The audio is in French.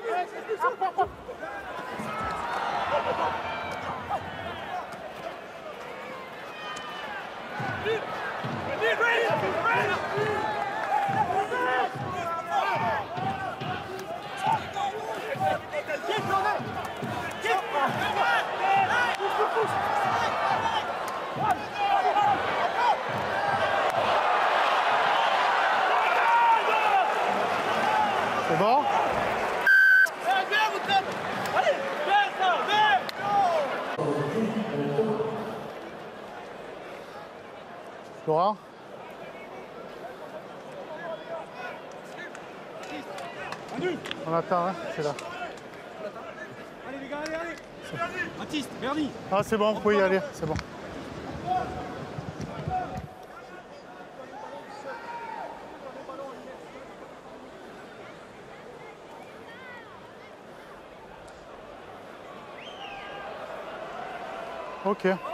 C'est bon? Laurent? On attend, hein? C'est là. Allez les gars, allez. Baptiste, Bernie. Ah, c'est bon, vous pouvez y aller, c'est bon. Ok.